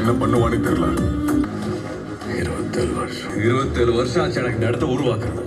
என்ன பண்ணுவானே தெரியல. 27 வருஷம் ஆச்சு எனக்கு இந்த இடத்த உருவாக்குறது.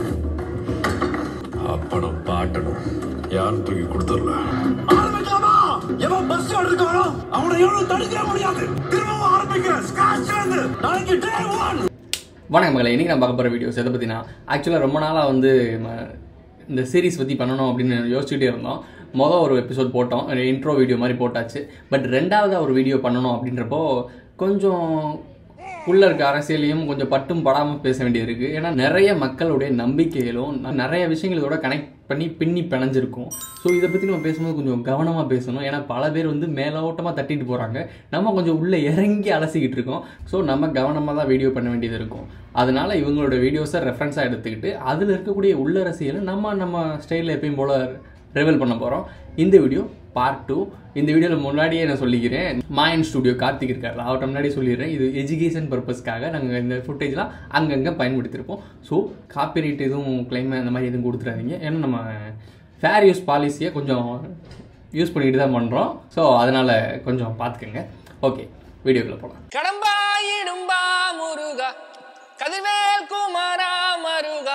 அப்படம் பாட்டணும் யாரும் தூக்கி கொடுத்துடல. ஆரம்பிக்கலாமா? எவன் பஸ் எடுக்கானோ அவனை எவனும் தடுக்க முடியாது. திரும்பவும் ஆரம்பிக்கிறேன். ஸ்கிராட்ச்ல இருந்து நாளைக்கு டே 1. வணக்கம் மகளே, இன்றைக்கி நான் பார்க்க போகிற வீடியோஸ் எதை பற்றினா, ஆக்சுவலாக ரொம்ப நாளாக வந்து இந்த சீரீஸ் பற்றி பண்ணணும் அப்படின்னு யோசிச்சுட்டே இருந்தோம். ஒரு எபிசோட் போட்டோம், இன்ட்ரோ வீடியோ மாதிரி போட்டாச்சு. பட் ரெண்டாவதாக ஒரு வீடியோ பண்ணணும் அப்படின்றப்போ கொஞ்சம் உள்ள இருக்க அரசியலையும் கொஞ்சம் பட்டும் படாமல் பேச வேண்டியது இருக்குது. ஏன்னா நிறைய மக்களுடைய நம்பிக்கைகளும் நிறைய விஷயங்களோட கனெக்ட் பண்ணி பின்னி பிணைஞ்சிருக்கும். ஸோ இதை பற்றி நம்ம பேசும்போது கொஞ்சம் கவனமாக பேசணும். ஏன்னா பல பேர் வந்து மேலோட்டமாக தட்டிட்டு போகிறாங்க, நம்ம கொஞ்சம் உள்ளே இறங்கி அலசிக்கிட்டு இருக்கோம். ஸோ நம்ம கவனமாக தான் வீடியோ பண்ண வேண்டியது இருக்கும். அதனால் இவங்களோட வீடியோஸை ரெஃபரன்ஸாக எடுத்துக்கிட்டு அதில் இருக்கக்கூடிய உள்ளரசியலை நம்ம ஸ்டைலில் எப்பயும் போல் ரிவீல் பண்ண போகிறோம். இந்த வீடியோ பார்ட் 2. இந்த வீடியோவில் முன்னாடியே நான் சொல்லிக்கிறேன், மாயன் ஸ்டுடியோ கார்த்திக் இருக்கார், அவர்கிட்ட முன்னாடியே சொல்லிடுறேன், இது எஜுகேஷன் பர்பஸ்க்காக நாங்கள் இந்த ஃபுட்டேஜ்லாம் அங்கங்கே பயன்படுத்தியிருப்போம். ஸோ காப்பிரைட் எதுவும் கிளைம் அந்த மாதிரி எதுவும் கொடுத்துடாதீங்க. ஏன்னா நம்ம ஃபேர் யூஸ் பாலிசியை கொஞ்சம் யூஸ் பண்ணிட்டு தான் பண்ணுறோம். ஸோ அதனால் கொஞ்சம் பார்த்துக்கோங்க. ஓகே, வீடியோக்குள்ளே போகலாம். கடம்பா இடும்பா முருகா, கதிர்வேல் குமாரா மருகா,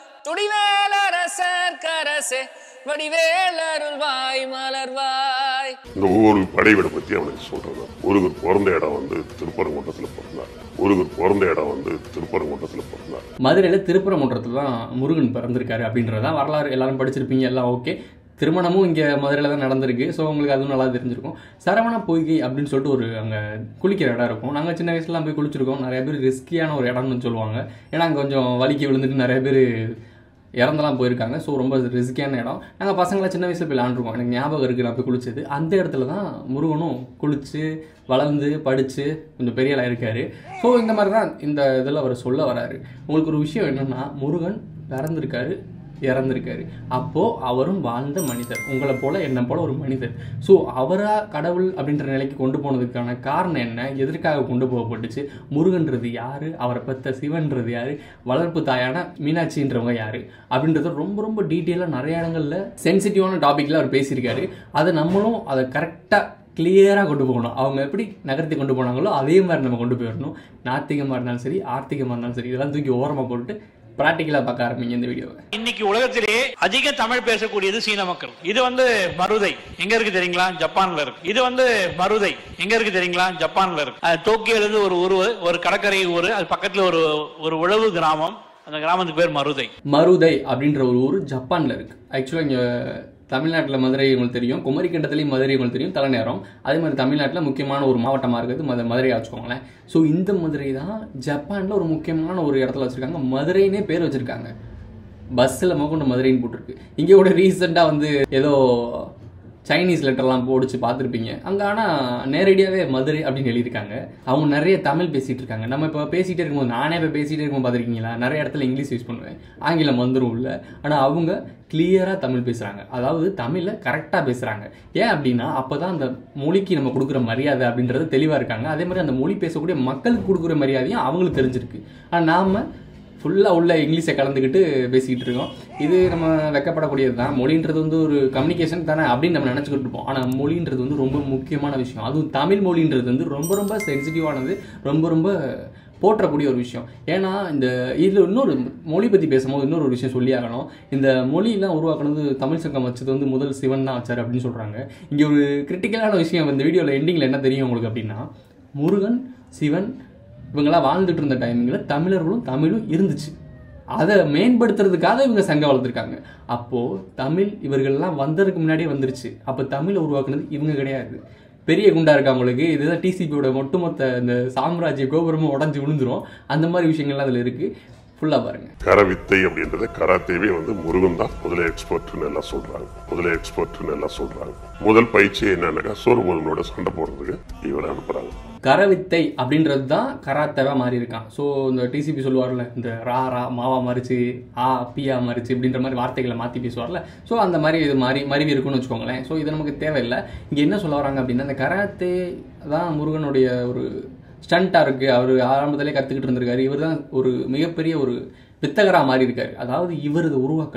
துடிவேலரசர் கரசே, வடிவேல் அருள்வாய் மலர்வாய். இந்த ஒவ்வொரு படைவீடை பற்றி அவனுக்கு சொல்றது. முருகர் பிறந்த இடம் வந்து திருப்பரங்குன்றத்தில் பிறந்தார். முருகர் பிறந்த இடம் வந்து திருப்பரங்குன்றத்தில் பிறந்தார். மதுரையில் திருப்பரங்குன்றத்தில் தான் முருகன் பிறந்திருக்காரு அப்படின்றதான் வரலாறு. எல்லாரும் படிச்சிருப்பீங்க, எல்லாம் ஓகே. திருமணமும் இங்கே மதுரையில் தான் நடந்திருக்கு. ஸோ உங்களுக்கு அதுவும் நல்லா தெரிஞ்சிருக்கும். சரவண பொய்கை அப்படின்னு சொல்லிட்டு ஒரு அங்கே குளிக்கிற இடம் இருக்கும். நாங்கள் சின்ன வயசுலாம் போய் குளிச்சிருக்கோம். நிறைய பேர் ரிஸ்கியான ஒரு இடம்னு சொல்லுவாங்க. ஏன்னா அங்கே கொஞ்சம் வலிக்கு விழுந்துட்டு நிறைய பேர் இறந்தெல்லாம் போயிருக்காங்க. ஸோ ரொம்ப ரிஸ்கியான இடம். நாங்கள் பசங்களாம் சின்ன வயசில் போய் விளாண்டுருக்கோம். எனக்கு ஞாபகம் இருக்குது நான் போய் குளிச்சது. அந்த இடத்துல தான் முருகனும் குளித்து வளர்ந்து படித்து கொஞ்சம் பெரிய ஆளாக இருக்கார். ஸோ இந்த மாதிரி தான் இந்த இதில் அவர் சொல்ல வராரு. உங்களுக்கு ஒரு விஷயம் என்னென்னா, முருகன் பிறந்திருக்காரு, இறந்திருக்காரு. அப்போது அவரும் வாழ்ந்த மனிதர், உங்களை போல் என்னை போல் ஒரு மனிதர். ஸோ அவராக கடவுள் அப்படின்ற நிலைக்கு கொண்டு போனதுக்கான காரணம் என்ன, எதற்காக கொண்டு போகப்பட்டுச்சு, முருகன்றது யார், அவரை பற்ற சிவன்றது யார், வளர்ப்பு தாயான மீனாட்சின்றவங்க யார் அப்படின்றத ரொம்ப ரொம்ப டீட்டெயிலாக நிறைய இடங்களில் சென்சிட்டிவான டாப்பிக்கில் அவர் பேசியிருக்காரு. அதை நம்மளும் அதை கரெக்டாக கிளியராக கொண்டு போகணும். அவங்க எப்படி நகர்த்தி கொண்டு போனாங்களோ அதே மாதிரி நம்ம கொண்டு போயிடணும். நாத்திகமாக இருந்தாலும் சரி, ஆர்த்திகமாக இருந்தாலும் சரி, இதெல்லாம் தூக்கி ஓரமாக போட்டு பிராக்டிகலா பார்க்க ஆரம்பிங்க இந்த வீடியோவை. இன்னைக்கு உலகத்திலே அதிக தமிழ் பேசக்கூடியது சீன மக்கள். இது வந்து மருதை எங்க இருக்கு தெரியுங்களா? ஜப்பான்ல இருக்கு. இது வந்து மருதை எங்க இருக்கு தெரியுங்களா? ஜப்பான்ல இருக்கு. டோக்கியோல இருந்து ஒரு கடற்கரை ஊர், அது பக்கத்துல ஒரு உழவு கிராமம். அந்த கிராமத்துக்கு பேர் மருதை. மருதை அப்படின்ற ஒரு ஊர் ஜப்பான்ல இருக்கு. ஆக்சுவலா இங்க தமிழ்நாட்டில் மதுரை உங்களுக்கு தெரியும், குமரிக்கண்டத்துலேயும் மதுரை உங்களுக்கு தெரியும், தலைநேரம். அதே மாதிரி தமிழ்நாட்டில் முக்கியமான ஒரு மாவட்டமாக இருக்குது மதுரையாக வச்சுக்கோங்களேன். ஸோ இந்த மதுரை தான் ஜப்பானில் ஒரு முக்கியமான ஒரு இடத்துல வச்சுருக்காங்க. மதுரைனே பேர் வச்சுருக்காங்க. பஸ்ஸில் கொண்டு மதுரைன்னு போட்டிருக்கு. இங்கே கூட ரீசெண்டாக வந்து ஏதோ சைனீஸ் லெட்டர்லாம் போடிச்சு பார்த்துருப்பீங்க அங்கே. ஆனால் நேரடியாகவே மதுரை அப்படின்னு எழுதியிருக்காங்க. அவங்க நிறைய தமிழ் பேசிகிட்டு இருக்காங்க. நம்ம இப்போ பேசிகிட்டே இருக்கும்போது, நானே இப்போ பேசிகிட்டே இருக்கும்போது பார்த்துருக்கீங்களா, நிறைய இடத்துல இங்கிலீஷ் யூஸ் பண்ணுவேன், ஆங்கிலம் வந்துடும் இல்லை. ஆனால் அவங்க கிளியராக தமிழ் பேசுகிறாங்க. அதாவது தமிழில் கரெக்டாக பேசுகிறாங்க. ஏன் அப்படின்னா அப்போ தான் அந்த மொழிக்கு நம்ம கொடுக்குற மரியாதை அப்படின்றது தெளிவாக இருக்காங்க. அதே மாதிரி அந்த மொழி பேசக்கூடிய மக்களுக்கு கொடுக்குற மரியாதையும் அவங்களுக்கு தெரிஞ்சிருக்கு. ஆனால் நாம் ஃபுல்லாக உள்ள இங்கிலீஷை கலந்துக்கிட்டு பேசிக்கிட்டு இருக்கோம். இது நம்ம வெக்கப்படக்கூடியது தான். மொழின்றது வந்து ஒரு கம்யூனிகேஷன் தானே அப்படின்னு நம்ம நினச்சிக்கிட்டு இருப்போம். ஆனால் மொழின்றது வந்து ரொம்ப முக்கியமான விஷயம். அதுவும் தமிழ் மொழின்றது வந்து ரொம்ப ரொம்ப சென்சிட்டிவானது, ரொம்ப ரொம்ப போற்றக்கூடிய ஒரு விஷயம். ஏன்னா இந்த இதில் இன்னொரு மொழி பற்றி பேசும்போது இன்னொரு விஷயம் சொல்லி ஆகணும். இந்த மொழியெல்லாம் உருவாக்குனது தமிழ் சங்கம் வச்சது வந்து முதல் சிவன் தான் வச்சார் அப்படின்னு சொல்கிறாங்க. இங்கே ஒரு கிரிட்டிக்கலான விஷயம் இந்த வீடியோவில் எண்டிங்கில் என்ன தெரியும் உங்களுக்கு அப்படின்னா, முருகன், சிவன் இவங்களாம் வாழ்ந்துட்டு இருந்த டைமிங்கில் தமிழர்களும் தமிழும் இருந்துச்சு. அதை மேம்படுத்துறதுக்காக இவங்க சங்கம் வளர்த்துருக்காங்க. அப்போது தமிழ் இவர்கள்லாம் வந்ததுக்கு முன்னாடியே வந்துருச்சு. அப்போ தமிழை உருவாக்குனது இவங்க கிடையாது. பெரிய குண்டா இருக்கவங்களுக்கு இதுதான் டிசிபியோட ஒட்டுமொத்த இந்த சாம்ராஜ்ய கோபுரமும் உடஞ்சி விழுந்துரும். அந்த மாதிரி விஷயங்கள்லாம் அதில் இருக்குது. ஃபுல்லாக பாருங்க. கரவித்தை அப்படின்றத கராத்தேவே வந்து முருகன் தான் முதல்ல எக்ஸ்பர்ட்னு எல்லாம் சொல்றாங்க. முதல் பயிற்சி என்னன்னாக்கா சோறுமுருகனோட சண்டை போடுறதுக்கு இவரை அனுப்புறாங்க. கரவித்தை அப்படின்றது தான் கராத்தேவா மாறி இருக்கான். ஸோ இந்த டிசிபி சொல்லுவார்ல, இந்த ரா மாவா மாறிச்சு, பியா மாறிச்சு இப்படின்ற மாதிரி வார்த்தைகளை மாற்றி பேசுவார்ல. ஸோ அந்த மாதிரி இது மருவி இருக்குன்னு வச்சுக்கோங்களேன். ஸோ இது நமக்கு தேவையில்லை. இங்கே என்ன சொல்ல வராங்க அப்படின்னா, இந்த கராத்தே தான் முருகனுடைய ஒரு ஸ்டண்ட்டாக இருக்குது. அவர் ஆரம்பத்திலே கற்றுக்கிட்டு இருந்திருக்காரு. இவர் தான் ஒரு மிகப்பெரிய ஒரு வித்தகராக மாறி இருக்காரு. அதாவது இவர் இதை உருவாக்கலை,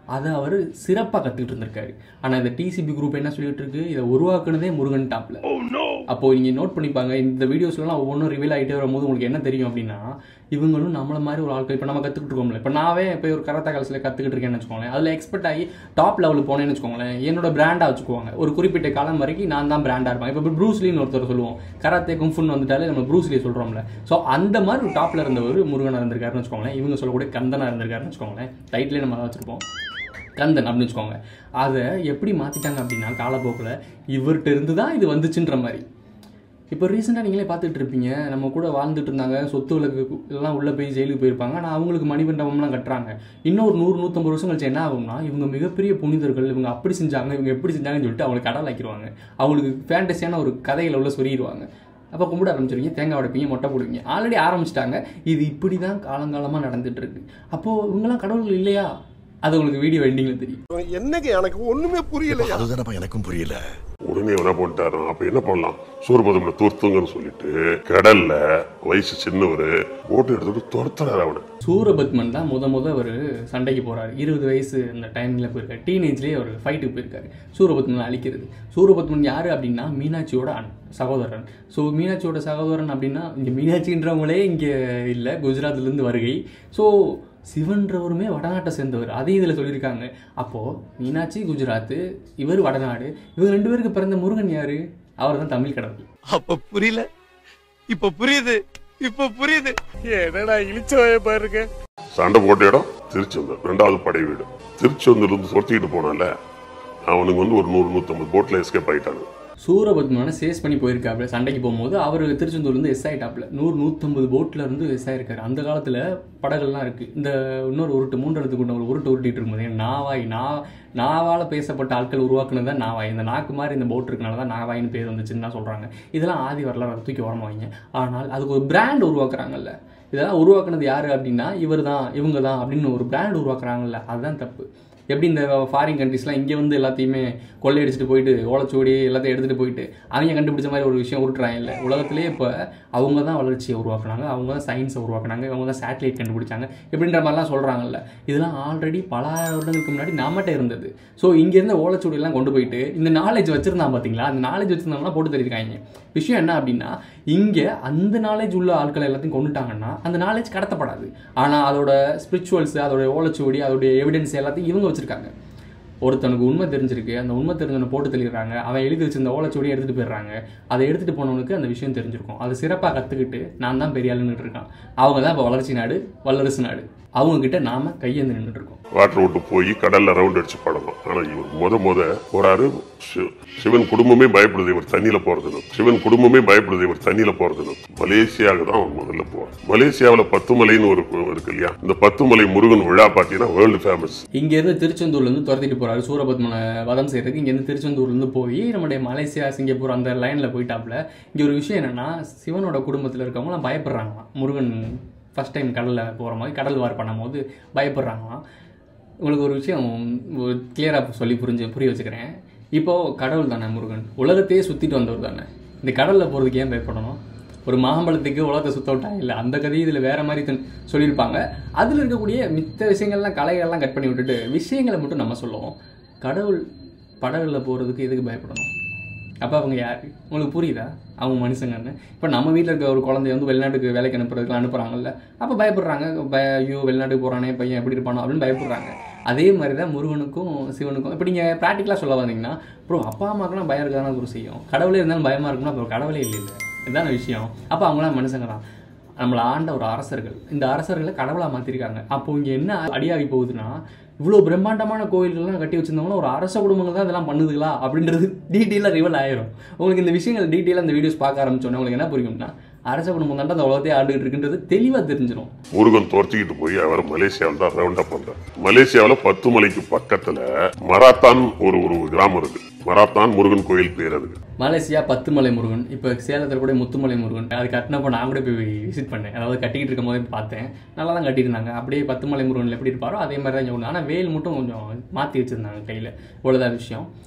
அதை அவர் சிறப்பாக கற்றுக்கிட்டு இருந்திருக்காரு. ஆனால் இந்த டிசிபி குரூப் என்ன சொல்லிட்டு இருக்கு, இதை உருவாக்குனதே முருகன் டாப்ல. அப்போ நீங்கள் நோட் பண்ணிப்பாங்க, இந்த வீடியோஸ்லாம் ஒவ்வொன்றும் ரிவீல் ஆகிட்டே வரும்போது உங்களுக்கு என்ன தெரியும் அப்படின்னா, இவங்களும் நம்மள மாதிரி ஒரு ஆட்கள் இப்போ நம்ம கற்றுக்கிட்டு இருக்கோம்ல. இப்போ நாவே இப்போ ஒரு கராத்தே கிளாஸில் கற்றுக்கிட்டு இருக்கேன்னு வச்சுக்கோங்களேன், அதில் எக்ஸ்பர்ட் ஆகி டாப் லெவலுக்கு போனேன்னு வச்சுக்கோங்களேன், என்னோட பிராண்டாக வச்சுக்குவாங்க. ஒரு குறிப்பிட்ட காலம் வரைக்கும் நான் தான் பிராண்டாக இருப்பேன். இப்போ ப்ரூஸ்லின்னு ஒருத்தர் சொல்லுவோம், கராத்தே கும்ஃபுன்னு வந்துட்டாலே நம்ம ப்ரூஸ்லி சொல்கிறோம்ல. ஸோ அந்த மாதிரி ஒரு டாப்பில் இருந்தவர் முருகனாக இருந்திருக்காருன்னு வச்சுக்கோங்களேன். இவங்க சொல்லக்கூடிய கந்தனாக இருந்திருக்காருன்னு வச்சுக்கோங்களேன். டைட்டிலே நம்ம அதை வச்சுருப்போம், கந்தன் அப்படின்னு வச்சுக்கோங்க. அதை எப்படி மாற்றிட்டாங்க அப்படின்னா, காலப்போக்கில் இவர்கிட்ட இருந்து தான் இது வந்துச்சுன்ற மாதிரி. இப்போ ரீசெண்டாக நீங்களே பார்த்துட்டு இருப்பீங்க, நம்ம கூட வாழ்ந்துட்டு இருந்தாங்க, சொத்துகளுக்கு எல்லாம் உள்ளே போய் ஜெயிலுக்கு போயிருப்பாங்க. ஆனால் அவங்களுக்கு மணிமண்டபம்லாம் கட்டுறாங்க. இன்னொரு 100-150 வருஷம் கழிச்சு என்ன ஆகும்னா, இவங்க மிகப்பெரிய புனிதர்கள், இவங்க அப்படி செஞ்சாங்க, இவங்க எப்படி செஞ்சாங்கன்னு சொல்லிட்டு அவங்களுக்கு கடல் ஆக்கிடுவாங்க. அவங்களுக்கு ஃபேண்டஸியான ஒரு கதைகளை உள்ள சொல்லிடுவாங்க. அப்போ கும்பிட ஆரம்பிச்சிருவீங்க, தேங்காய் உடைப்பீங்க, மொட்டை போடுவீங்க. ஆல்ரெடி ஆரம்பிச்சிட்டாங்க. இது இப்படி தான் காலங்காலமாக நடந்துட்டு இருக்கு. அப்போது இவங்கெல்லாம் கடவுள் இல்லையா? அது உங்களுக்கு வீடியோ எண்டிங்கில் தெரியும். என்னங்க எனக்கு ஒண்ணுமே புரியல. அதுதானப்பா எனக்கும் புரியல. உடனே என்ன பண்ணிட்டாரு, அப்ப என்ன பண்ணலாம், சூரபத்மனை துரத்துங்கன்னு சொல்லிட்டு கடல்ல வயசு சின்னவர் போட்டு எடுத்துட்டு துரத்துறாரு அவனை. சூரபத்மன் தான் முத அவர் சண்டைக்கு போறாரு. 20 வயசு அந்த டைம்ல போயிருக்காரு. டீனேஜ்லேயே அவர் ஃபைட்டுக்கு போயிருக்காரு. சூரபத்மன் அழிக்கிறது. சூரபத்மன் யாரு அப்படின்னா, மீனாட்சியோட சகோதரன். ஸோ மீனாட்சியோட சகோதரன் அப்படின்னா, இங்கே மீனாட்சின்றவங்களே இங்கே இல்லை, குஜராத்லேருந்து வருகை. ஸோ சிவன்றவருமே வடநாட்டை சேர்ந்தவர், அதையும் இதில் சொல்லியிருக்காங்க. அப்போது மீனாட்சி குஜராத்து, இவர் வடநாடு. இவங்க 2 பேருக்கு பிறந்த முருகன் யாரு? அவர் தான் தமிழ் கடவுள். அப்ப புரியல, இப்ப புரியுது, இப்ப புரியுது. என்னடா இழிச்சவாய பாருங்க. சண்டை போட்ட இடம் திருச்செந்தூர், 2வது படை வீடு. திருச்செந்தூர்ல இருந்து சொத்திக்கிட்டு போனால அவனுக்கு வந்து ஒரு 100-150 போட்ல எஸ்கேப் ஆயிட்டாங்க. சூரபத்மனை சேஸ் பண்ணி போயிருக்காப்புல சண்டைக்கு போகும்போது. அவர் திருச்செந்தூர்லேருந்து எஸ் ஆகிட்டாப்புல. 100-150 போட்டில் இருந்து எஸ் ஆகிருக்காரு. அந்த காலத்தில் படகள்லாம் இருக்குது. இந்த இன்னொரு உருட்டு 3 எழுத்துக்கு கொண்ட ஒரு உருட்டு உருட்டிட்டு இருக்கும்போது நாவால் பேசப்பட்ட ஆட்கள் உருவாக்குனது தான் நாவாய். இந்த நாக்கு மாதிரி இந்த போட் இருக்கனால தான் நாவாயின்னு பேர் வந்துச்சுன்னு தான் சொல்கிறாங்க. இதெல்லாம் ஆதி வரலாறு தூக்கி வரமா வைங்க. ஆனால் அதுக்கு ஒரு பிராண்ட் உருவாக்குறாங்கல்ல, இதெல்லாம் உருவாக்குனது யார் அப்படின்னா, இவர் தான், இவங்க தான் அப்படின்னு ஒரு பிராண்ட் உருவாக்குறாங்கல்ல, அதுதான் தப்பு. எப்படி இந்த ஃபாரின் கண்ட்ரிஸ்லாம் இங்கே வந்து எல்லாத்தையுமே கொள்ளையடிச்சிட்டு போயிட்டு ஓலைச்சுவடி எல்லாத்தையும் எடுத்துகிட்டு போயிட்டு அவங்க கண்டுபிடிச்ச மாதிரி ஒரு விஷயம் உருட்டுறாங்க இல்லை. உலகத்திலே இப்போ அவங்க தான் வளர்ச்சியை உருவாக்குனாங்க, அவங்க தான் சயின்ஸை உருவாக்குனாங்க, அவங்க தான் சேட்டலைட் கண்டுபிடிச்சாங்க இப்படின்ற மாதிரிலாம் சொல்கிறாங்கல்ல. இதெல்லாம் ஆல்ரெடி பல வருடங்களுக்கு முன்னாடி நம்மகிட்ட இருந்தது. ஸோ இங்கேருந்து ஓலைச்சுவடியெல்லாம் கொண்டு போயிட்டு இந்த நாலேஜ் வச்சுருந்தான் பார்த்தீங்களா, அந்த நாலேஜ் வச்சுருந்தாங்கன்னா போட்டு தெரிவிக்காங்க. விஷயம் என்ன அப்படின்னா, இங்கே அந்த நாலேஜ் உள்ள ஆட்களை எல்லாத்தையும் கொண்டுட்டாங்கன்னா அந்த நாலேஜ் கடத்தப்படாது. ஆனால் அதோட ஸ்பிரிச்சுவல்ஸ், அதோட ஓலைச்சுவடி, அதோடைய எவிடன்ஸ் எல்லாத்தையும் இவங்க வச்சுருக்காங்க. ஒருத்தனுக்கு உண்மை தெரிஞ்சிருக்கு, அந்த உண்மை தெரிஞ்சவனை போட்டு தெளிகிறாங்க, அவன் எழுதி வச்சிருந்த ஓலைச்சுவடியை எடுத்துகிட்டு போயிடுறாங்க. அதை எடுத்துகிட்டு போனவனுக்கு அந்த விஷயம் தெரிஞ்சிருக்கும். அதை சிறப்பாக கற்றுக்கிட்டு நான் தான் பெரிய ஆளுன்னுட்டு இருக்கான். அவங்க தான் இப்போ வளர்ச்சி நாடு, வல்லரசு நாடு. அவங்ககிட்ட நாம கையேந்து நின்றுட்டு இருக்கோம். வாட்டர் விட்டு போய் கடல்ல ரவுண்ட் அடிச்சு படணும். ஆனா இவர் முத போறாரு. சிவன் குடும்பமே பயப்படுது இவர் தண்ணியில போறதுன்னு. சிவன் குடும்பமே பயப்படுது இவர் தண்ணியில போறதுன்னு. மலேசியாவுக்கு தான் அவர் முதல்ல போவார். மலேசியாவில் 10 மலைன்னு ஒரு இருக்கு இல்லையா, இந்த 10 மலை முருகன் விழா பார்த்தீங்கன்னா வேர்ல்டு ஃபேமஸ். இங்க இருந்து திருச்செந்தூர்ல இருந்து துரத்திட்டு போறாரு சூரபத்மனை வதம் செய்யறதுக்கு. இங்க இருந்து திருச்செந்தூர்ல இருந்து போய் நம்முடைய மலேசியா, சிங்கப்பூர் அந்த லைன்ல போயிட்டாப்ல. இங்க ஒரு விஷயம் என்னன்னா, சிவனோட குடும்பத்தில் இருக்கவங்களாம் பயப்படுறாங்களாம். முருகன் ஃபஸ்ட் டைம் கடலில் போகிற மாதிரி கடல் வார் பண்ணும் போது பயப்படுறாங்களாம். உங்களுக்கு ஒரு விஷயம் கிளியராக சொல்லி புரிய வச்சுக்கிறேன். இப்போது கடவுள் தானே முருகன், உலகத்தையே சுற்றிட்டு வந்தவர் தானே. இந்த கடலில் போகிறதுக்கு ஏன் பயப்படணும்? ஒரு மாம்பழத்துக்கு உலகத்தை சுத்த விட்டா இல்லை, அந்த கதையை இதில் வேறு மாதிரி சொல்லியிருப்பாங்க. அதில் இருக்கக்கூடிய மித்த விஷயங்கள்லாம் கலைகள்லாம் கட் பண்ணி விட்டுட்டு விஷயங்களை மட்டும் நம்ம சொல்லுவோம். கடவுள் படகுகளில் போகிறதுக்கு எதுக்கு பயப்படணும்? அப்போ அவங்க யார்? உங்களுக்கு புரியுதா? அவங்க மனுஷங்கன்னு. இப்போ நம்ம வீட்டில் இருக்க ஒரு குழந்தைய வந்து வெளிநாட்டுக்கு வேலைக்கு அனுப்புறதுக்குலாம் அனுப்புகிறாங்கல்ல, அப்போ பயப்படுறாங்க. ஐயோ வெளிநாட்டுக்கு போகிறானே பையன் எப்படி இருப்பானோ அப்படின்னு பயப்படுறாங்க. அதே மாதிரி தான் முருகனுக்கும் சிவனுக்கும். இப்போ நீங்கள் ப்ராக்டிக்கலாக சொல்ல வந்தீங்கன்னா, அப்புறம் அப்பா அம்மாக்கெல்லாம் பயம் இருக்காதான் ஒரு செய்யும். கடவுளே இருந்தாலும் பயமாக இருக்குன்னா அப்புறம் கடவுளே இல்லை. இதுதான விஷயம். அப்போ அவங்களாம் மனுஷங்க தான். நம்மளை ஆண்ட ஒரு அரசர்கள், இந்த அரசர்களை கடவுளாக மாற்றிருக்காங்க. அப்போ இங்கே என்ன அடியாகி போகுதுன்னா, இவ்வளோ பிரம்மாண்டமான கோயில்கள்லாம் கட்டி வச்சிருந்தவங்களும் ஒரு அரச குடும்பங்கள் தான் இதெல்லாம் பண்ணுதுங்களா அப்படின்றது டீட்டெயிலாக ரிவல் ஆயிரும். உங்களுக்கு இந்த விஷயங்கள் டீட்டெயிலாக இந்த வீடியோஸ் பார்க்க ஆரம்பிச்சோன்னே உங்களுக்கு என்ன புரியும்னா, அரச குடும்பம் தான் அந்த உலகத்தையே ஆண்டுகிட்டு இருக்குன்றது தெளிவாக தெரிஞ்சிடும். முருகன் தோர்த்திக்கிட்டு போய் அவர் மலேசியாவில் தான் ரவுண்ட் அப் பண்றார். மலேசியாவில் 10 மலைக்கு பக்கத்துல மராத்தான் ஒரு கிராமம் இருக்கு. மராத்தான் முருகன் கோயில் பேர் அதுக்கு. மலேசியா 10 மலை முருகன். இப்போ சேலத்தில் கூட முத்துமலை முருகன். அது கட்டினப்போ நான் கூட போய் விசிட் பண்ணேன். அதாவது கட்டிக்கிட்டு இருக்கும் போதே பார்த்தேன். நல்லா தான் கட்டியிருந்தாங்க. அப்படியே 10 மலை முருகன் எப்படி இருப்பாரோ அதே மாதிரி தான். ஆனால் வேல் மட்டும் கொஞ்சம் மாற்றி வச்சுருந்தாங்க கையில். இவ்வளோதான் விஷயம்.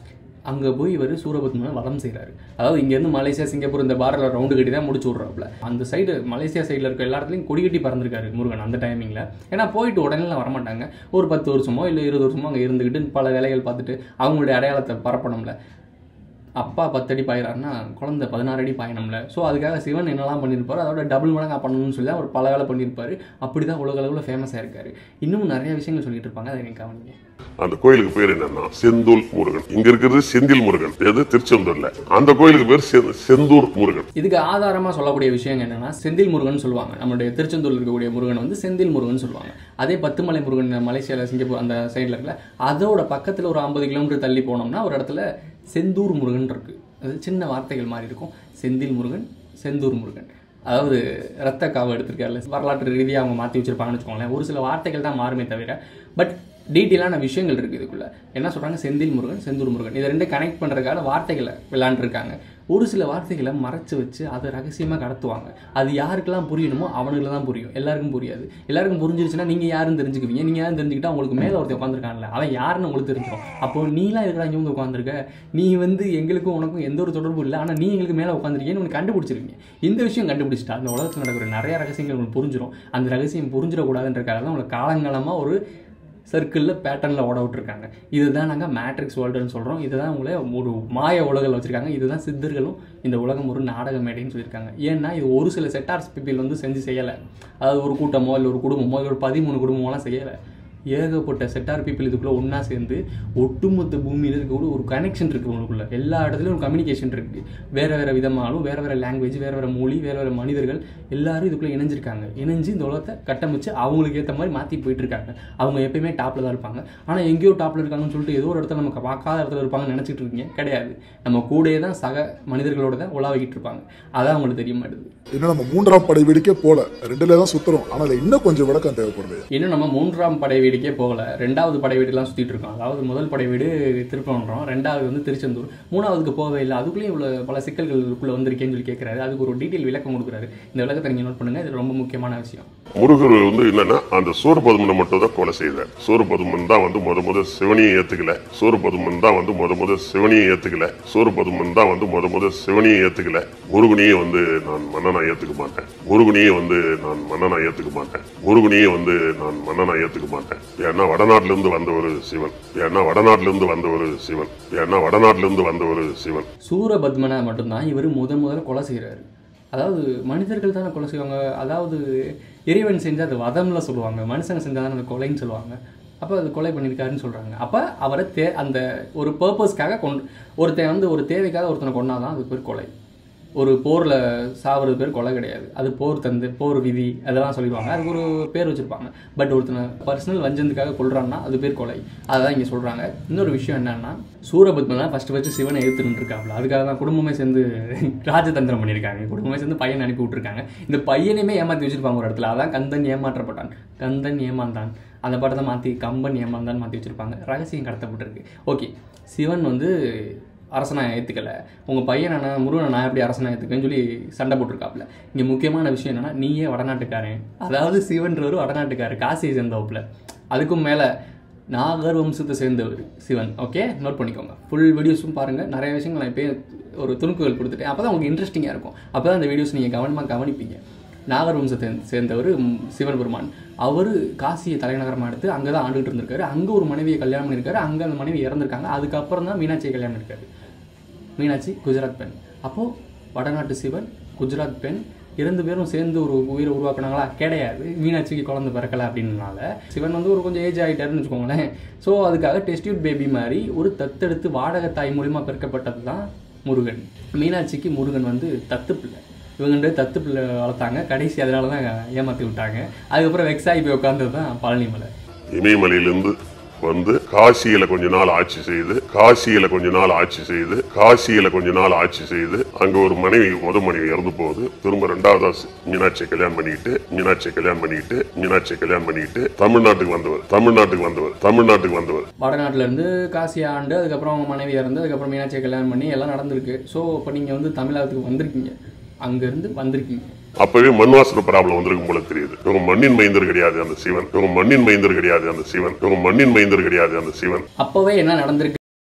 அங்கே போய் இவர் சூரபத்மனை வதம் செய்கிறாரு. அதாவது இங்கேருந்து மலேசியா சிங்கப்பூர் இந்த பார்டரில் ரவுண்டு கட்டி தான் முடிச்சு விட்றாப்புல. அந்த சைடு மலேசியா சைடில் இருக்க எல்லா இடத்துலையும் கொடி கட்டி பறந்துருக்காரு முருகன் அந்த டைமிங்கில். ஏன்னா போயிட்டு உடனே வரமாட்டாங்க, ஒரு 10 வருஷமோ இல்லை 20 வருஷமோ அங்கே இருந்துக்கிட்டு பல வேலைகள் பார்த்துட்டு அவங்களுடைய அடையாளத்தை பரப்பணும்ல. அப்பா 10 அடி பாயிறாருன்னா குழந்தை 16 அடி பாயணும்ல. ஸோ அதுக்காக சிவன் என்னெல்லாம் பண்ணியிருப்பாரு அதோட டபுள் மடங்காக பண்ணணும்னு சொல்லி அவர் பல வேலை பண்ணியிருப்பாரு. அப்படி தான் உலக அளவில் ஃபேமஸாக இருக்காரு. இன்னும் நிறைய விஷயங்கள் சொல்லிட்டு இருப்பாங்க, அதை எனக்கு கவனிங்க. அந்த கோயிலுக்கு பேர் என்னன்னா செந்தூர் முருகன். இங்க இருக்கிறது செந்தில் முருகன், எது திருச்செந்தூர்ல. அந்த கோயிலுக்கு பேர் செந்தூர் முருகன். இதுக்கு ஆதாரமா சொல்லக்கூடிய விஷயம் என்னன்னா செந்தில் முருகன் சொல்லுவாங்க. நம்மளுடைய திருச்செந்தூர்ல இருக்கக்கூடிய முருகன் வந்து செந்தில் முருகன் சொல்லுவாங்க. அதே பத்துமலை முருகன் மலேசியால சிங்கப்பூர் அந்த சைட்ல இருக்கல, அதோட பக்கத்துல ஒரு 50 கிலோமீட்டர் தள்ளி போனோம்னா ஒரு இடத்துல செந்தூர் முருகன் இருக்கு. அது சின்ன வார்த்தைகள் மாதிரி இருக்கும். செந்தில் முருகன், செந்தூர் முருகன். அதாவது ரத்த காவை எடுத்திருக்காருல, வரலாற்று ரீதியாக அவங்க மாற்றி வச்சிருப்பாங்கன்னு வச்சுக்கோங்களேன். ஒரு சில வார்த்தைகள் தான் மாறுமே தவிர பட் டீட்டெயிலான விஷயங்கள் இருக்குது இதுக்குள்ள. என்ன சொல்கிறாங்க, செந்தில் முருகன், செந்தூர் முருகன், இதை ரெண்டு கனெக்ட் பண்ணுறதுக்காக வார்த்தைகளை விளையாண்டுருக்காங்க. ஒரு சில வார்த்தைகளை மறைச்சு வச்சு அதை ரகசியமாக கடத்துவாங்க. அது யாருக்கெல்லாம் புரியணுமோ அவனுக்கு தான் புரியும், எல்லாருக்கும் புரியாது. எல்லாருக்கும் புரிஞ்சிருச்சுன்னா நீங்கள் யாருன்னு தெரிஞ்சுக்குவீங்க. நீங்கள் யாரும் தெரிஞ்சுக்கிட்டா உங்களுக்கு மேலே ஒருத்தர் உட்காந்துருக்காங்கல்ல, அவன் யாருன்னு உங்களுக்கு தெரிஞ்சிடும். அப்போ நீலாம் இருக்கிற இங்கே வந்து உட்காந்துருக்க, நீ வந்து எங்களுக்கும் உனக்கும் எந்த ஒரு தொடர்பும் இல்லை, ஆனால் நீ எங்களுக்கு மேலே உட்காந்துருக்கீங்கன்னு உனக்கு கண்டுபிடிச்சிருக்கீங்க. இந்த விஷயம் கண்டுபிடிச்சிட்டா அந்த உலகத்தில் நடக்கிற நிறைய ரகசியங்கள் உங்களுக்கு புரிஞ்சிடும். அந்த ரகசியம் புரிஞ்சிடக்கூடாதுன்றக்காக தான் உங்களுக்கு காலங்காலமாக ஒரு சர்க்கிளில் பேட்டர்னில் ஓட விட்டுருக்காங்க. இதுதான் நாங்கள் மேட்ரிக்ஸ் வேர்ல்டுன்னு சொல்கிறோம். இதுதான் உங்களை ஒரு மாய உலகில் வச்சுருக்காங்க. இதுதான் சித்தர்களும் இந்த உலகம் ஒரு நாடக மேடைன்னு சொல்லியிருக்காங்க. ஏன்னா இது ஒரு சில செட்டார்ஸ் பீப்பிள் வந்து செஞ்சு செய்யலை. அதாவது ஒரு கூட்டமோ இல்லை ஒரு குடும்பமோ இல்லை ஒரு 13 குடும்பமோலாம் செய்யலை. ஏகப்பட்ட செட்டார் பீப்புள் இதுக்குள்ளே ஒன்றா சேர்ந்து ஒட்டுமொத்த பூமியில் இருக்கக்கூடிய ஒரு கனெக்ஷன் இருக்குது. உங்களுக்குள்ள எல்லா இடத்துலையும் ஒரு கம்யூனிகேஷன் இருக்குது. வேறு வேறு விதமாலும் வேறு வேறு லாங்குவேஜ், வேறு வேறு மொழி, வேறு வேறு மனிதர்கள் எல்லாரும் இதுக்குள்ளே இணைஞ்சிருக்காங்க. இணைஞ்சு இந்த உலகத்தை கட்டமைச்சு அவங்களுக்கு ஏற்ற மாதிரி மாற்றி போயிட்டுருக்காங்க. அவங்க எப்பயுமே டாப்பில் தான் இருப்பாங்க. ஆனால் எங்கேயோ டாப்பில் இருக்காங்கன்னு சொல்லிட்டு ஏதோ ஒரு இடத்துல நமக்கு பார்க்காத இடத்துல இருப்பாங்கன்னு நினச்சிட்டு இருக்கீங்க. கிடையாது, நம்ம கூடயே தான் சக மனிதர்களோட தான் உலாவிக்கிட்டு இருப்பாங்க. அதான் அவங்களுக்கு தெரிய மாட்டேது. இன்னும் நம்ம 3ஆம் படை வீடுக்கே போகல, 2ல தான் சுற்றுறோம். ஆனால் இன்னும் கொஞ்சம் விளக்கம் தேவைப்படுது. இன்னும் நம்ம 3ஆம் படை வீடுக்கே போகல, 2வது படை வீடுலாம் சுற்றிட்டு இருக்கோம். அதாவது முதல் படை வீடு திருப்பரங்குன்றம், 2வது வந்து திருச்செந்தூர், 3வதுக்கு போகவே இல்லை. அதுக்குள்ளேயும் இவ்வளோ பல சிக்கல்களுக்குள்ளே வந்திருக்கேன்னு சொல்லி கேட்குறாரு. அதுக்கு ஒரு டீட்டெயில் விளக்கம் கொடுக்குறாரு. இந்த விளக்கத்தை நீங்கள் நோட் பண்ணுங்கள், இது ரொம்ப முக்கியமான விஷயம். முருகர் வந்து என்னன்னா அந்த சூரபதுமனை மட்டும் தான் கொலை செய்தார். சூரபதுமன் தான் வந்து முத சிவனியை ஏத்துக்கல. சூரபதுமன் தான் வந்து முத சிவனியை ஏத்துக்கல. சூரபதுமன் தான் வந்து முத சிவனியை ஏத்துக்கல. முருகனையே வந்து நான் மன்னனா ஏத்துக்க மாட்டேன். முருகனையே வந்து நான் மன்னனா ஏத்துக்க மாட்டேன். முருகனையே வந்து நான் மன்னனா ஏத்துக்க மாட்டேன். ஏன்னா வடநாட்டில இருந்து வந்த ஒரு சிவன். ஏன்னா வடநாட்டில இருந்து வந்த ஒரு சிவன். ஏன்னா வடநாட்டில இருந்து வந்த ஒரு சிவன். சூரபத்மனை மட்டும்தான் இவர் முதல்ல கொலை செய்கிறாரு. அதாவது மனிதர்கள் தானே கொலை செய்வாங்க. அதாவது இறைவன் செஞ்சால் அது வதம்ல சொல்லுவாங்க, மனுஷங்க செஞ்சால் தான் அந்த கொலைன்னு சொல்லுவாங்க. அப்போ அது கொலை பண்ணியிருக்காருன்னு சொல்கிறாங்க. அப்போ அவரை அந்த ஒரு பர்பஸ்க்காக ஒருத்தன் வந்து ஒரு தேவைக்காக ஒருத்தனை கொண்டாதான் அது பேர் கொலை. ஒரு போரில் சாவது பேர் கொலை கிடையாது. அது போர் விதி அதெல்லாம் சொல்லிடுவாங்க, அதுக்கு ஒரு பேர் வச்சுருப்பாங்க. பட் ஒருத்தனை பர்சனல் வஞ்சந்துக்காக கொள்றான்னா அது பேர் கொலை. அதான் இங்கே சொல்கிறாங்க. இன்னொரு விஷயம் என்னன்னா, சூரபத்மன் தான் ஃபஸ்ட்டு சிவனை எதிர்த்துட்டு இருக்காப்புல. அதுக்காக தான் குடும்பமே சேர்ந்து ராஜதந்திரம் பண்ணியிருக்காங்க. குடும்பமே சேர்ந்து பையனை அனுப்பி விட்டுருக்காங்க. இந்த பையனையுமே ஏமாற்றி வச்சிருப்பாங்க ஒரு இடத்துல. அதான் கந்தன் ஏமாற்றப்பட்டான், கந்தன் ஏமாந்தான். அந்த படத்தை மாற்றி கம்பன் ஏமாந்தான் மாற்றி வச்சுருப்பாங்க. ரகசியம் கடத்தப்பட்டிருக்கு. ஓகே, சிவன் வந்து அரசனை ஏற்றுக்கலை, உங்கள் பையனை முருகனை நான் எப்படி அரசனை ஏற்றுக்கன்னு சொல்லி சண்டை போட்டிருக்காப்புல. இங்கே முக்கியமான விஷயம் என்னென்னா, நீயே வடநாட்டுக்காரன். அதாவது சிவன்றவர் வடநாட்டுக்காரர், காசியை சேர்ந்தவப்புல. அதுக்கும் மேலே நாகர் வம்சத்தை சேர்ந்தவர் சிவன். ஓகே, நோட் பண்ணிக்கோங்க. ஃபுல் வீடியோஸும் பாருங்கள். நிறைய விஷயங்கள் நான் இப்போ ஒரு துணுக்குகள் கொடுத்துட்டேன். அப்போ தான் உங்களுக்கு இன்ட்ரெஸ்டிங்காக இருக்கும். அப்போ தான் அந்த வீடியோஸ் நீங்கள் கவனிப்பீங்க. நாகர் வம்சத்தை சேர்ந்தவர் சிவன் பெருமான். அவர் காசியை தலைநகரமாக எடுத்து அங்கே தான் ஆண்டுகிட்டு இருந்திருக்காரு. அங்கே ஒரு மனைவியை கல்யாணம் பண்ணியிருக்காரு. அங்கே அந்த மனைவி இறந்துருக்காங்க. அதுக்கப்புறம் தான் மீனாட்சியை கல்யாணம் பண்ணியிருக்காரு. மீனாட்சி குஜராத் பெண். அப்போது வடநாட்டு சிவன், குஜராத் பெண், 2 பேரும் சேர்ந்து ஒரு உயிரை உருவாக்குனாங்களா? கிடையாது. மீனாட்சிக்கு குழந்தை பிறக்கலை அப்படின்னால சிவன் வந்து ஒரு கொஞ்சம் ஏஜ் ஆகிட்டாருன்னு வச்சுக்கோங்களேன். ஸோ அதுக்காக டெஸ்டியூட் பேபி மாதிரி ஒரு தத்தெடுத்து வாடகை தாய் மூலிமா பிறக்கப்பட்டது தான் முருகன். மீனாட்சிக்கு முருகன் வந்து தத்து பிள்ளை. இவங்க தத்து பிள்ளை வளர்த்தாங்க. கடைசி அதனால தான் ஏமாற்றி விட்டாங்க. அதுக்கப்புறம் வெக்ஸாகி போய் உட்கார்ந்தது தான் பழனிமலை. இமயமலையிலிருந்து வந்து காசியில கொஞ்ச நாள் ஆட்சி செய்து அங்க ஒரு மனைவி இறந்து போகுது. திரும்ப 2வது மீனாட்சியை கல்யாணம் பண்ணிக்கிட்டு தமிழ்நாட்டுக்கு வந்தவர். வடநாட்டுல இருந்து காசி ஆண்டு, அதுக்கப்புறம் மனைவி இறந்து, அதுக்கப்புறம் மீனாட்சியை கல்யாணம் பண்ணி எல்லாம் நடந்திருக்கு. ஸோ இப்போ நீங்க வந்து தமிழகத்துக்கு வந்திருக்கீங்க, அங்கிருந்து வந்திருக்கீங்க. அப்பவே மண்வாசன ப்ராப்ளம் வந்திருக்கும் போல தெரியுது. இவங்க மண்ணின் மைந்தர் கிடையாது அந்த சிவன். அப்பவே என்ன நடந்திருக்கு?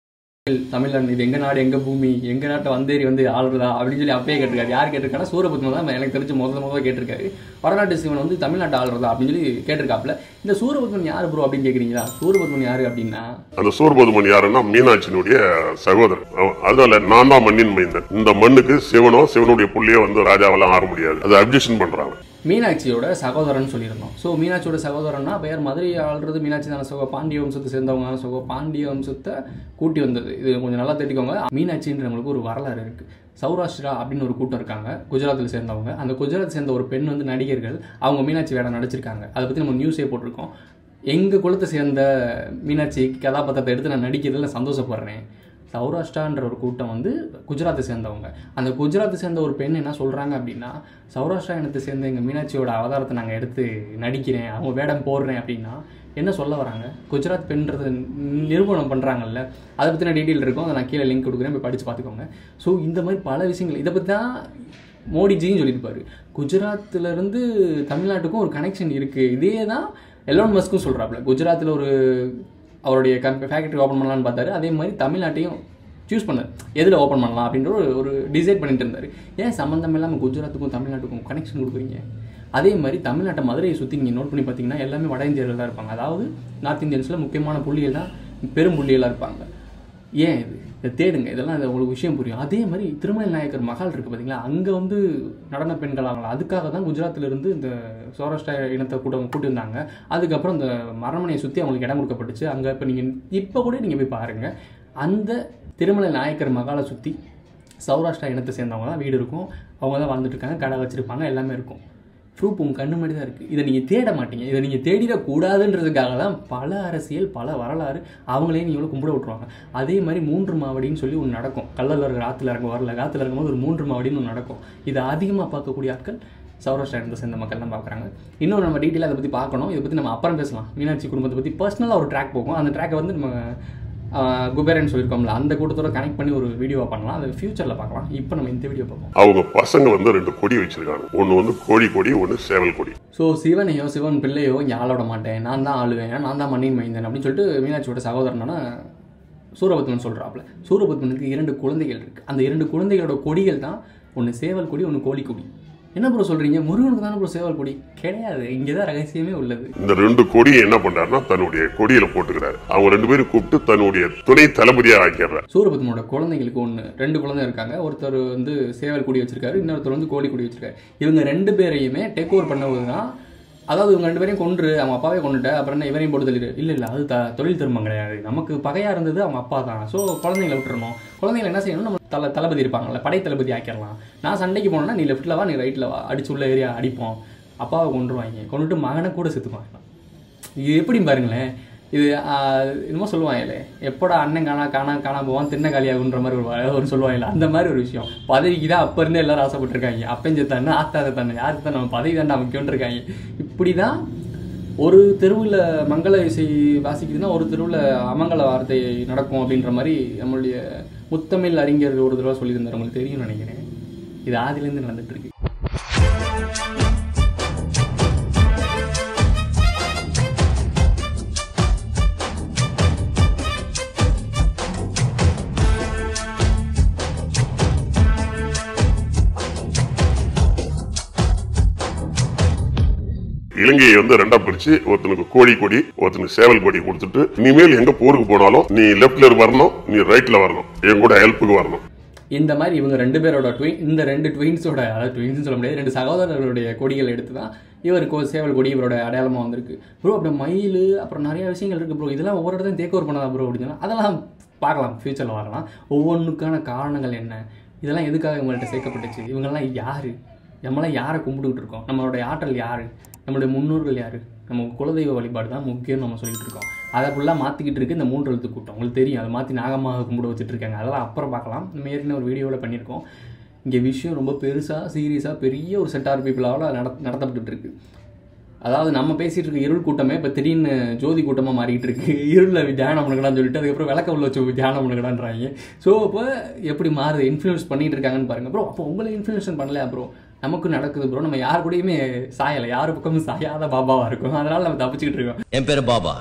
தமிழ்நாடு இது எங்க நாடு எங்க பூமி எங்க நாட்டை வந்தேறி வந்து ஆளுறதா அப்படின்னு சொல்லி அப்பயே கேட்டிருக்காரு. யார் கேட்டிருக்காருன்னா சூரபத்மன் தான் எனக்கு தெரிஞ்சு முதல்ல கேட்டிருக்காரு. வடநாட்டு சிவன் வந்து தமிழ்நாட்டை ஆளுறதா அப்படின்னு சொல்லி கேட்டிருக்காப்புல. இந்த சூரபத்மன் யாரு ப்ரோ அப்படின்னு கேக்குறீங்களா? சூரபத்மன் யாரு அப்படின்னா அந்த சூரபத்மன் யாருன்னா மீனாட்சியினுடைய சகோதரன். அதனால நான் தான் மண்ணின் மைந்தன். இந்த மண்ணுக்கு சிவனோ சிவனுடைய புள்ளியோ வந்து ராஜாவெல்லாம் ஆற முடியாது. அதை அப்ஜெக்ஷன் பண்றாங்க. மீனாட்சியோட சகோதரன் சொல்லியிருந்தோம். ஸோ மீனாட்சியோட சகோதரன்னா பேர் மதுரை ஆள்றது மீனாட்சி தான சகோ பாண்டிய வம்சத்தை சேர்ந்தவங்க சகோ பாண்டிய வம்சத்தை கூட்டி வந்தது. இது கொஞ்சம் நல்லா தெரிஞ்சுக்கோங்க. மீனாட்சின்றவங்களுக்கு ஒரு வரலாறு இருக்குது. சௌராஷ்டிரா அப்படின்னு ஒரு கூட்டம் இருக்காங்க குஜராத்தில் சேர்ந்தவங்க. அந்த குஜராத் சேர்ந்த ஒரு பெண் வந்து நடிகர்கள் அவங்க மீனாட்சி வேடம் நடிச்சிருக்காங்க. அதை பற்றி நம்ம நியூஸே போட்டிருக்கோம். எங்கள் குலத்தை சேர்ந்த மீனாட்சி கதாபாத்திரத்தை எடுத்து நான் நடிக்கிறதுல சந்தோஷப்படுறேன். சௌராஷ்டிரான்ற ஒரு கூட்டம் வந்து குஜராத்தை சேர்ந்தவங்க. அந்த குஜராத்தை சேர்ந்த ஒரு பெண் என்ன சொல்கிறாங்க அப்படின்னா, சௌராஷ்டிரா இனத்தை சேர்ந்த எங்கள் மீனாட்சியோட அவதாரத்தை நாங்கள் எடுத்து நடிக்கிறேன், அவங்க வேடம் போடுறேன் அப்படின்னா என்ன சொல்ல வராங்க? குஜராத் பெண்றது நிரூபணம் பண்ணுறாங்கல்ல, அதை பற்றின டீட்டெயில் இருக்கும். அதை நான் கீழே லிங்க் கொடுக்குறேன், போய் படித்து பார்த்துக்கோங்க. ஸோ இந்த மாதிரி பல விஷயங்கள் இதை பற்றி தான் மோடிஜியும் சொல்லியிருப்பார். குஜராத்திலேருந்து தமிழ்நாட்டுக்கும் ஒரு கனெக்ஷன் இருக்குது. இதே தான் எலான் மஸ்க்கும் சொல்கிறாப்புல. குஜராத்தில் ஒரு அவருடைய ஃபேக்ட்ரி ஓப்பன் பண்ணலான்னு பார்த்தாரு. அதே மாதிரி தமிழ்நாட்டையும் சூஸ் பண்ணார், எதில் ஓப்பன் பண்ணலாம் அப்படின்ற ஒரு டிசைட் பண்ணிட்டு இருந்தார். ஏன் சம்மந்தம் இல்லாமல் குஜராத்துக்கும் தமிழ்நாட்டுக்கும் கனெக்ஷன் கொடுக்குறீங்க? அதே மாதிரி தமிழ்நாட்டை மதுரையை சுற்றி நீங்கள் நோட் பண்ணி பார்த்தீங்கன்னா எல்லாமே வட இந்தியர்கள் தான் இருப்பாங்க. அதாவது நார்த் இந்தியன்ஸில் முக்கியமான புள்ளிகள் தான் பெரும் புள்ளிகளாக இருப்பாங்க. ஏன் இதை தேடுங்க, இதெல்லாம் உங்களுக்கு விஷயம் புரியும். அதே மாதிரி திருமலை நாயக்கர் மகால் இருக்குது பார்த்தீங்களா, அங்கே வந்து நடன பெண்கள் ஆகலாம். அதுக்காக தான் குஜராத்திலிருந்து இந்த சௌராஷ்டிரா இனத்தை கூட்டி வந்தாங்க. அதுக்கப்புறம் இந்த மரமனையை சுற்றி அவங்களுக்கு இடம் கொடுக்கப்பட்டுச்சு. அங்கே இப்போ கூட நீங்கள் போய் பாருங்கள், அந்த திருமலை நாயக்கர் மகாலை சுற்றி சௌராஷ்டிரா இனத்தை சேர்ந்தவங்க தான் வீடு இருக்கும், அவங்க தான் வாழ்ந்துட்டு இருக்காங்க, கடை வச்சுருப்பாங்க, எல்லாமே இருக்கும். ப்ரூஃப் உங்கள் கண்ணு மாதிரி தான் இருக்குது. இதை நீங்கள் தேட மாட்டீங்க. இதை நீங்கள் தேடிடக்கூடாதுன்றதுக்காக தான் பல அரசியல் பல வரலாறு அவங்களே நீங்கள் கும்பிட விட்ருவாங்க. அதே மாதிரி 3 மாவடின்னு சொல்லி ஒன்று நடக்கும். கல்லல் இருக்கிற ஆற்றுல இறங்க வரல, ஆற்றுல இருக்கும்போது ஒரு 3 மாவடின்னு ஒன்று நடக்கும். இதை அதிகமாக பார்க்கக்கூடிய ஆட்கள் சௌராஷ்டிரா இனத்தை சேர்ந்த மக்கள் தான் பார்க்குறாங்க. இன்னும் நம்ம டீட்டெயிலாக அதை பற்றி பார்க்கணும். இதை பற்றி நம்ம அப்புறம் பேசலாம். மீனாட்சி குடும்பத்தை பற்றி பர்சனலாக ஒரு ட்ராக் போகும். அந்த ட்ராக்கை வந்து நம்ம குபேரன் சொல்லியிருக்கோம்ல, அந்த கூட்டத்தோட கனெக்ட் பண்ணி ஒரு வீடியோவை பண்ணலாம். அது ஃபியூச்சரில் பார்க்கலாம். இப்போ நம்ம இந்த வீடியோ பார்ப்போம். அவங்க பசங்க வந்து 2 கொடி வச்சிருக்காங்க. ஒன்று வந்து கோழி கொடி, ஒன்று சேவல் கொடி. ஸோ சிவனையோ சிவன் பிள்ளையோ இங்கே ஆளோட மாட்டேன், நான் தான் ஆளுவேன், நான் தான் மண்ணின் மைந்தன் அப்படின்னு சொல்லிட்டு மீனாட்சியோட சகோதரனான சூரபத்மன் சொல்கிறாப்புல. சூரபத்மனுக்கு 2 குழந்தைகள் இருக்குது. அந்த 2 குழந்தைகளோட கொடிகள் தான் ஒன்று சேவல் கொடி, ஒன்று கோழி கொடி. என்ன ப்ரோ சொல்றீங்க? முருகனுக்கு தானே ப்ரோ சேவல் கொடி? கிடையாது, இங்கதான் ரகசியமே உள்ளது. இந்த 2 கொடியை என்ன பண்றாருன்னா தன்னுடைய கொடியில போட்டுக்கிறாரு. அவங்க 2 பேரும் கூப்பிட்டு தன்னுடைய துணை தளபதியா ஆக்கிறார். சூரபத்மனோட குழந்தைங்களுக்கு 2 குழந்தை இருக்காங்க. ஒருத்தர் வந்து சேவல் கொடி வச்சிருக்காரு, இன்னொருத்தர் வந்து கோழி கொடி வச்சிருக்காரு. இவங்க 2 பேரையுமே டேக் ஓவர் பண்ணவுதான். அதாவது இவங்க 2 பேரையும் கொன்று அவங்க அப்பாவே கொண்டுட்டு அப்புறம் என்ன இவரையும் போட்டு தள்ளிடு. இல்லை அது தொழில் திரும்பம் கிடையாது. நமக்கு பகையா இருந்தது அவங்க அப்பா தான். ஸோ குழந்தைங்களை விட்டுறணும். குழந்தைங்களை என்ன செய்யணும், நம்ம தளபதி இருப்பாங்கல்ல, படை தளபதி ஆக்கிடலாம். நான் சண்டைக்கு போனேன்னா நீ லெஃப்ட்ல வா, நீ ரைட்ல வா, அடிச்சு உள்ள ஏரியா அடிப்போம். அப்பாவை கொண்டுருவாங்க, கொண்டுட்டு மகனை கூட செத்துப்பாங்க. இது எப்படி பாருங்களேன். இது என்னமோ சொல்லுவாங்களே, எப்போடா அண்ணன் காணா போவான் தின்ன காலியாகுன்ற மாதிரி ஒரு சொல்லுவாங்கல்ல, அந்த மாதிரி ஒரு விஷயம். பதவிக்கு தான் அப்போ இருந்தே எல்லாரும் ஆசைப்பட்டிருக்காங்க. அப்பஞ்சத்தானே ஆத்தாத தானே யாருக்கு தான் நம்ம பதவி தாண்டா முக்கியம்ன்றிருக்காங்க. இப்படி தான் ஒரு தெருவில் மங்கள இசை வாசிக்குதுன்னா ஒரு தெருவில் அமங்கல வார்த்தை நடக்கும் அப்படின்ற மாதிரி நம்மளுடைய முத்தமிழ் அறிஞர் ஒரு தடவை சொல்லியிருந்தார். உங்களுக்கு தெரியும்னு நினைக்கிறேன். இது ஆதிலேருந்து நடந்துட்டு இருக்கு. இலங்கையை வந்து 2ஆ பிரிச்சு ஒருத்தனுக்கு கோழி கொடி, ஒருத்தனுக்கு சேவல் கொடி கொடுத்துட்டு இனிமேல் எங்க போருக்கு போனாலும் நீ லெப்ட்ல வரணும், நீ ரைட்ல வரணும், என் கூட ஹெல்ப்புக்கு வரணும். இந்த மாதிரி இவங்க 2 பேரோட இந்த 2 ட்வின்ஸோட, அதாவது ட்வின்ஸ் சொல்ல முடியாது, 2 சகோதரர்களுடைய கொடிகள் எடுத்து தான் இவருக்கு சேவல் கொடி இவரோட அடையாளமாக வந்திருக்கு. ப்ரோ அப்படி மயில் அப்புறம் நிறைய விஷயங்கள் இருக்குது ப்ரோ. இதெல்லாம் ஒவ்வொரு இடத்தையும் டேக் ஓவர் பண்ணதா ப்ரோ அப்படின்னு அதெல்லாம் பார்க்கலாம், ஃபியூச்சரில் பார்க்கலாம். ஒவ்வொன்றுக்கான காரணங்கள் என்ன, இதெல்லாம் எதுக்காக இவங்கள்ட்ட சேர்க்கப்பட்டுச்சு, இவங்கெல்லாம் யார், நம்மளாம் யாரை கும்பிட்டுக்கிட்டு இருக்கோம், நம்மளுடைய ஆற்றல் யார், நம்மளுடைய முன்னோர்கள் யார், நம்ம குலதெய்வ வழிபாடு தான் முக்கியம் நம்ம சொல்லிட்டு இருக்கோம். அதை ஃபுல்லாக மாற்றிக்கிட்டு இருக்கு இந்த 3 எழுத்து கூட்டம். உங்களுக்கு தெரியும், அதை மாற்றி நாகமாக கும்பிட வச்சுட்டு இருக்காங்க. அதெல்லாம் அப்புறம் பார்க்கலாம். நம்ம ஏற்கனவே ஒரு வீடியோவில் பண்ணியிருக்கோம். இங்கே விஷயம் ரொம்ப பெருசாக சீரியஸாக பெரிய ஒரு செட் ஆஃப் பீப்புளால் நடத்தப்பட்டு இருக்கு. அதாவது நம்ம பேசிகிட்டு இருக்க இருள் கூட்டமே இப்போ திடீர்னு ஜோதி கூட்டமாக மாறிக்கிட்டு இருக்கு. இருளில் தியானம் பண்ணுங்கடான்னு சொல்லிட்டு அதுக்கப்புறம் விளக்க உள்ள வச்சு தியானம் பண்ணுங்கடான்றாங்க. ஸோ இப்போ எப்படி மாறுது, இன்ஃப்ளூயன்ஸ் பண்ணிகிட்டு இருக்காங்கன்னு பாருங்கள் ப்ரோ. அப்போ உங்களை இன்ஃப்ளூயன்ஸ் பண்ணலையா ப்ரோ? நமக்கு நடக்குது ப்ரோ. நம்ம யாரு கூடயுமே சாயலை, யாரு பக்கமும் சாயாத பாபாவாக இருக்கும். அதனால நம்ம தப்பிச்சுக்கிட்டு இருக்கோம். என் பேர் பாபா,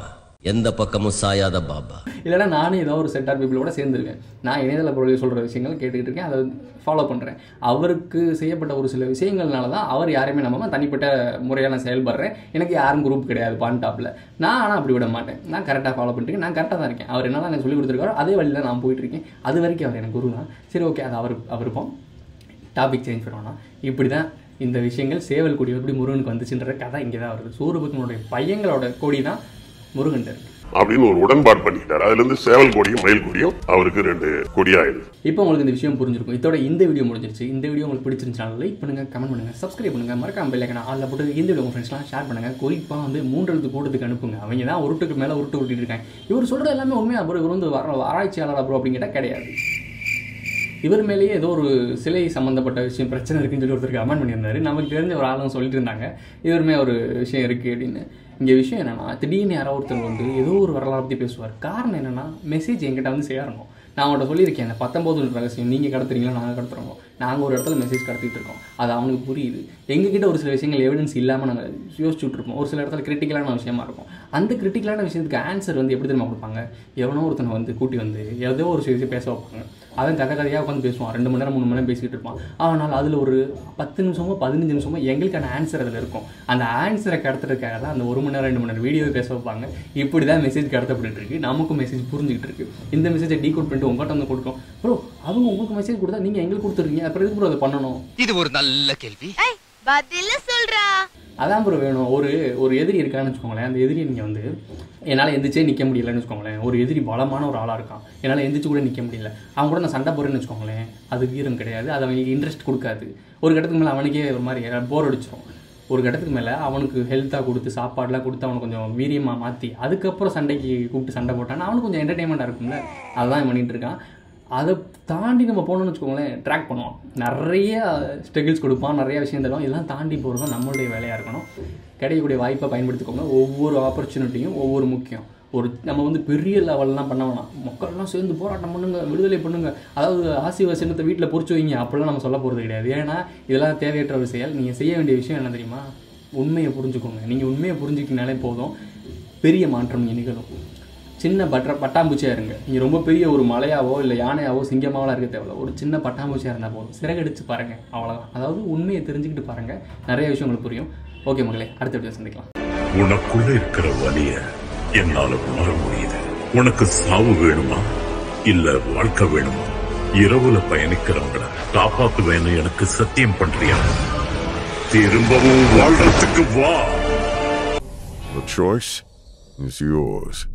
எந்த பக்கமும் சாயாத பாபா. இல்லைனா நானே ஏதோ ஒரு செட் ஆஃப் பீப்புளோட சேர்ந்துருக்கேன். நான் இணையதள பொருளில் சொல்கிற விஷயங்கள் கேட்டுக்கிட்டு இருக்கேன், அதை ஃபாலோ பண்ணுறேன். அவருக்கு செய்யப்பட்ட ஒரு சில விஷயங்கள்னால தான் அவர் யாரையுமே நம்பாமல் தனிப்பட்ட முறையாக நான் செயல்படுறேன். எனக்கு யாரும் குரூப் கிடையாது பான் டாப்பில். நான் ஆனால் அப்படி விட மாட்டேன். நான் கரெக்டாக ஃபாலோ பண்ணிட்டு நான் கரெக்டாக தான் இருக்கேன். அவர் என்னெல்லாம் எனக்கு சொல்லிக் கொடுத்துருக்காரோ அதே வழியில் நான் போயிட்டுருக்கேன். அது வரைக்கும் அவர் எனக்கு குரு தான். சரி, ஓகே, அது அவருக்கும் டாபிக் சேஞ்ச் பண்ணுவோம்னா இப்படி தான் இந்த விஷயங்கள் சேவல் கொடி எப்படி முருகனுக்கு வந்துச்சுன்ற கதை இங்கே தான் வருது. சூரபத்மனுடைய பையங்களோட கொடி தான் முருகன் இருக்கு அப்படின்னு ஒரு உடன்பாடு பண்ணிக்கிட்டாரு. அதுல இருந்து சேவல் கொடியும் மயில் கொடியும் அவருக்கு 2 கொடியாயிருது. இப்போ உங்களுக்கு இந்த விஷயம் புரிஞ்சிருக்கும். இதோட இந்த வீடியோ முடிஞ்சிருச்சு. இந்த வீடியோ உங்களுக்கு பிடிச்சிருந்துச்சுனா லைக் பண்ணுங்க, கமெண்ட் பண்ணுங்க, சப்ஸ்கிரைப் பண்ணுங்க, மறக்காம பெல் ஐகானை ஆல்ல போட்டு இந்த வீடியோ உங்க ஃப்ரெண்ட்ஸ்லாம் ஷேர் பண்ணுங்க. குறிப்பா வந்து 3 எழுத்து கூட்டத்துக்கு அனுப்புங்க. அவங்க தான் உருட்டுக்கு மேல உருட்டு விட்டுட்டு இருக்காங்க. இவர் சொல்றது எல்லாமே உண்மையா ப்ரோ, இவர் வந்து ஆராய்ச்சியாளரா ப்ரோ அப்படின்னு கேட்டா கிடையாது. இவர் மேலேயே ஏதோ ஒரு சிலை சம்மந்தப்பட்ட விஷயம் பிரச்சனை இருக்குன்னு சொல்லி ஒருத்தருக்கு கமெண்ட் பண்ணியிருந்தாரு. நமக்கு தெரிஞ்ச ஒரு ஆளும் சொல்லிட்டு இருந்தாங்க இவருமே ஒரு விஷயம் இருக்குது அப்படின்னு. இங்கே விஷயம் என்னென்னா, திடீர்னு யாரோ ஒருத்தர் வந்து ஏதோ ஒரு வரலாறு பற்றி பேசுவார். காரணம் என்னென்னா, மெசேஜ் என்கிட்ட வந்து சேரணும். நான் அவன்கிட்ட சொல்லியிருக்கேன், அந்த 19 ரகசியம் நீங்கள் கடத்துறீங்களா நாங்கள் கடத்துறோம். நாங்கள் ஒரு இடத்துல மெசேஜ் கடத்திட்டு இருக்கோம், அது அவனுக்கு புரியுது. எங்ககிட்ட ஒரு சில விஷயங்கள் எவிடன்ஸ் இல்லாமல் நாங்கள் யோசிச்சுட்டு இருப்போம். ஒரு சில இடத்துல கிரிட்டிக்கலான விஷயமா இருக்கும். அந்த கிரிட்டிக்கலான விஷயத்துக்கு ஆன்சர் வந்து எப்படி தெரியுமா கொடுப்பாங்க? எவனோ ஒருத்தனை வந்து கூட்டி வந்து ஏதோ ஒரு விஷயம் பேச வைப்பாங்க. அவன் கதையாக உட்காந்து பேசுவான். 2 மணி நேரம் 3 மணி நேரம் பேசிக்கிட்டு இருப்பான். ஆனால் அதில் ஒரு 10 நிமிஷமோ 15 நிமிஷமோ எங்களுக்கான ஆன்சர் அதில் இருக்கும். அந்த ஆன்சரை கடத்துறதுக்காக தான் அந்த 1 மணி நேரம் 2 மணி நேரம் வீடியோவை பேச வைப்பாங்க. இப்படி தான் மெசேஜ் கடத்தப்பட்டு இருக்கு. நமக்கும் மெசேஜ் புரிஞ்சுக்கிட்டு இருக்கு. இந்த மெசேஜை டீகோட் பண்ணிட்டு உங்கள்கிட்ட வந்து கொடுக்கும். ப்ரோ, அவங்க உங்களுக்கு மெசேஜ் கொடுத்தா நீங்கள் எங்களுக்கு கொடுத்துருக்கீங்க, அப்புறம் எதுக்கு ப்ரோ அதை பண்ணணும்? இது ஒரு நல்ல கேள்வி. அதான் ப்ரோ வேணும். ஒரு எதிரி இருக்கான்னு வச்சுக்கோங்களேன். அந்த எதிரியை நீங்கள் வந்து என்னால் எந்திரிச்சே நிற்க முடியலன்னு வச்சுக்கோங்களேன். ஒரு எதிரி பலமான ஒரு ஆளாக இருக்கான், என்னால் எந்திரிச்சு கூட நிற்க முடியல, அவன் கூட நான் சண்டை போடுறேன்னு வச்சுக்கோங்களேன். அது வீரம் கிடையாது, அது அவனுக்கு இன்ட்ரெஸ்ட் கொடுக்காது. ஒரு கட்டத்துக்கு மேலே அவனுக்கே ஒரு மாதிரி போர் அடிச்சிடும். ஒரு கட்டத்துக்கு மேலே அவனுக்கு ஹெல்த்தாக கொடுத்து சாப்பாடுலாம் கொடுத்து அவனுக்கு கொஞ்சம் வீரியமாக மாற்றி அதுக்கப்புறம் சண்டைக்கு கூப்பிட்டு சண்டை போட்டான்னா அவனுக்கு கொஞ்சம் என்டர்டெயின்மெண்ட்டாக இருக்கும்ல. அதுதான் பண்ணிகிட்டு இருக்கான். அதை தாண்டி நம்ம போனோம்னு வச்சுக்கோங்களேன், ட்ராக் பண்ணுவான், நிறைய ஸ்ட்ரகிள்ஸ் கொடுப்பான், நிறைய விஷயம் தருவான். இதெல்லாம் தாண்டி போகிறது தான் நம்மளுடைய வேலையாக இருக்கணும். கிடைக்கக்கூடிய வாய்ப்பை பயன்படுத்திக்கோங்க. ஒவ்வொரு ஆப்பர்ச்சுனிட்டியும் ஒவ்வொரு முக்கியம். நம்ம வந்து பெரிய லெவல்லாம் பண்ண வேணாம். மக்கள்லாம் சேர்ந்து போராட்டம் பண்ணுங்க, விடுதலை பண்ணுங்க, அதாவது ஆசிர்வாசனத்தை வீட்டில் பொறிச்சு வைங்க அப்படிலாம் நம்ம சொல்ல போகிறது கிடையாது. ஏன்னா இதெல்லாம் தேவையற்ற ஒரு செயல். நீங்கள் செய்ய வேண்டிய விஷயம் என்ன தெரியுமா? உண்மையை புரிஞ்சுக்கோங்க. நீங்கள் உண்மையை புரிஞ்சுக்கினாலே போதும், பெரிய மாற்றம் நிகழும். சின்ன பட்டாம்பூச்சியாக இருங்க. நீங்கள் ரொம்ப பெரிய ஒரு மலையாவோ இல்லை யானையாவோ சிங்கமாவோ இருக்க தேவையில்ல. ஒரு சின்ன பட்டாம்பூச்சியாக இருந்தால் போதும், சிறகடிச்சு பாருங்கள், அவ்வளோதான். அதாவது உண்மையை தெரிஞ்சுக்கிட்டு பாருங்கள், நிறைய விஷயம் உங்களுக்கு புரியும். ஓகே மகளே, அடுத்த வீடியோ சந்திக்கலாம். உனக்குள்ள இருக்கிற வலிய என்னால உணர முடியுது. உனக்கு சாவு வேணுமா இல்ல வாழ்க்கை வேணுமா? இரவுல பயணிக்கிறவங்கள காப்பாத்துவேன்னு எனக்கு சத்தியம் பண்றியா? திரும்பவும் வாழ்றதுக்கு வா. The choice is yours.